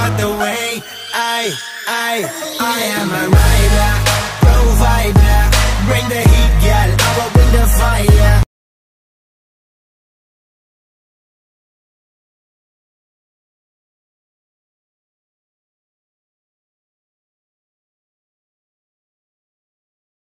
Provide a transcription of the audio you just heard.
about the way I am a rider, provider, bring the